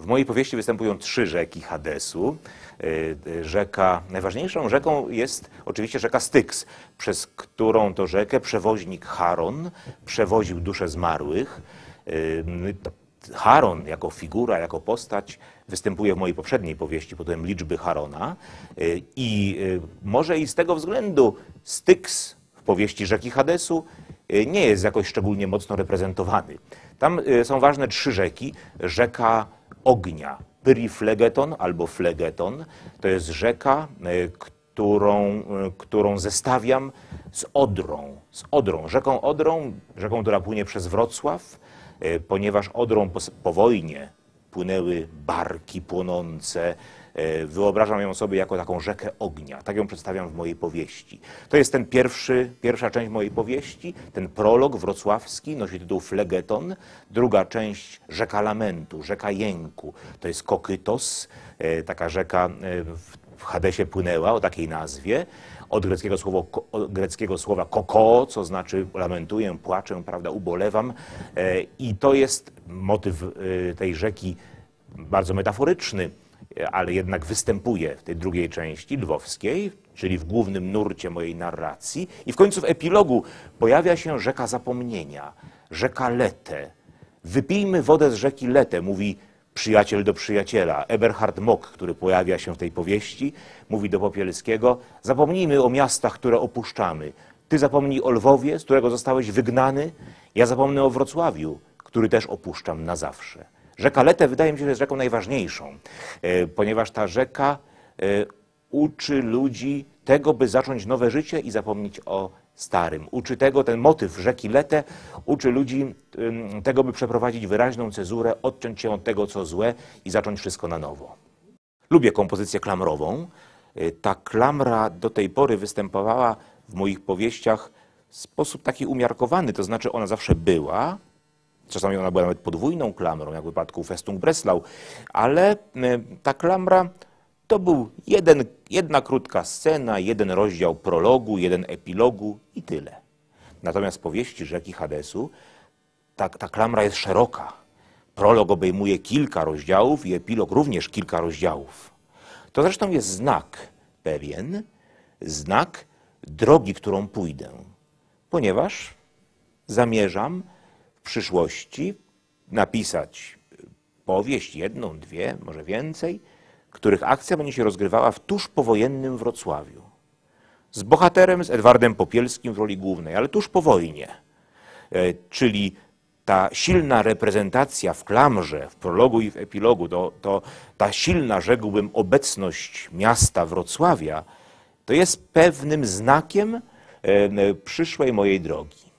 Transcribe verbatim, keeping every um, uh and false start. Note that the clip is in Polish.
W mojej powieści występują trzy rzeki Hadesu. Rzeka, najważniejszą rzeką jest oczywiście rzeka Styx, przez którą to rzekę przewoźnik Charon przewoził dusze zmarłych. Charon jako figura, jako postać występuje w mojej poprzedniej powieści pod tytułem Liczby Charona i może i z tego względu Styx w powieści Rzeki Hadesu nie jest jakoś szczególnie mocno reprezentowany. Tam są ważne trzy rzeki. Rzeka ognia, Pyriflegeton albo Flegeton, to jest rzeka, którą, którą zestawiam z Odrą, z Odrą, rzeką Odrą, rzeką, która płynie przez Wrocław, ponieważ Odrą po, po wojnie płynęły barki płonące. Wyobrażam ją sobie jako taką rzekę ognia. Tak ją przedstawiam w mojej powieści. To jest ten pierwszy, pierwsza część mojej powieści, ten prolog wrocławski, nosi tytuł Flegeton. Druga część rzeka lamentu, rzeka jęku. To jest Kokytos, taka rzeka w Hadesie płynęła o takiej nazwie. Od greckiego, słowo, od greckiego słowa koko, co znaczy lamentuję, płaczę, prawda, ubolewam. I to jest motyw tej rzeki bardzo metaforyczny, ale jednak występuje w tej drugiej części lwowskiej, czyli w głównym nurcie mojej narracji. I w końcu w epilogu pojawia się rzeka zapomnienia, rzeka Lete. Wypijmy wodę z rzeki Lete, mówi przyjaciel do przyjaciela. Eberhard Mock, który pojawia się w tej powieści, mówi do Popielskiego: zapomnijmy o miastach, które opuszczamy. Ty zapomnij o Lwowie, z którego zostałeś wygnany, ja zapomnę o Wrocławiu, który też opuszczam na zawsze. Rzeka Lete wydaje mi się, że jest rzeką najważniejszą, ponieważ ta rzeka uczy ludzi tego, by zacząć nowe życie i zapomnieć o starym. Uczy tego, ten motyw rzeki Lete uczy ludzi tego, by przeprowadzić wyraźną cezurę, odciąć się od tego, co złe i zacząć wszystko na nowo. Lubię kompozycję klamrową. Ta klamra do tej pory występowała w moich powieściach w sposób taki umiarkowany, to znaczy ona zawsze była. Czasami ona była nawet podwójną klamrą, jak w wypadku Festung Breslau, ale ta klamra to był jeden, jedna krótka scena, jeden rozdział prologu, jeden epilogu i tyle. Natomiast w powieści Rzeki Hadesu ta, ta klamra jest szeroka. Prolog obejmuje kilka rozdziałów i epilog również kilka rozdziałów. To zresztą jest znak pewien, znak drogi, którą pójdę, ponieważ zamierzam w przyszłości napisać powieść, jedną, dwie, może więcej, których akcja będzie się rozgrywała w tuż powojennym Wrocławiu. Z bohaterem, z Edwardem Popielskim w roli głównej, ale tuż po wojnie. Czyli ta silna reprezentacja w klamrze, w prologu i w epilogu, to, to ta silna, rzekłbym, obecność miasta Wrocławia, to jest pewnym znakiem przyszłej mojej drogi.